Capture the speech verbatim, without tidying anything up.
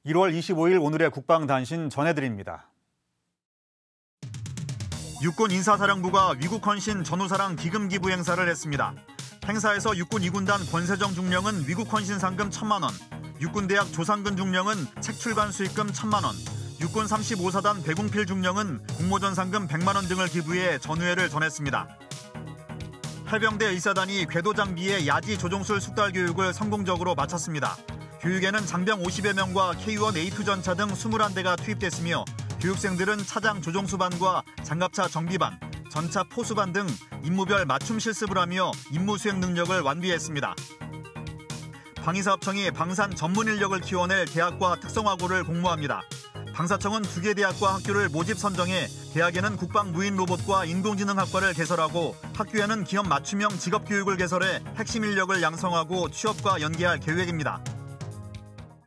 일월 이십오일 오늘의 국방단신 전해드립니다. 육군 인사사령부가 위국 헌신 전후사랑 기금 기부 행사를 했습니다. 행사에서 육군 이군단 권세정 중령은 위국 헌신 상금 천만 원, 육군대학 조상근 중령은 책출관 수익금 천만 원, 육군 삼십오 사단 배궁필 중령은 공모전 상금 백만 원 등을 기부해 전우회를 전했습니다. 해병대 의사단이 궤도 장비의 야지 조종술 숙달 교육을 성공적으로 마쳤습니다. 교육에는 장병 오십여 명과 케이 원 에이 투 전차 등 이십일 대가 투입됐으며 교육생들은 차장 조종수반과 장갑차 정비반, 전차 포수반 등 임무별 맞춤 실습을 하며 임무 수행 능력을 완비했습니다. 방위사업청이 방산 전문 인력을 키워낼 대학과 특성화고를 공모합니다. 방사청은 두 개 대학과 학교를 모집 선정해 대학에는 국방무인 로봇과 인공지능학과를 개설하고 학교에는 기업 맞춤형 직업교육을 개설해 핵심 인력을 양성하고 취업과 연계할 계획입니다.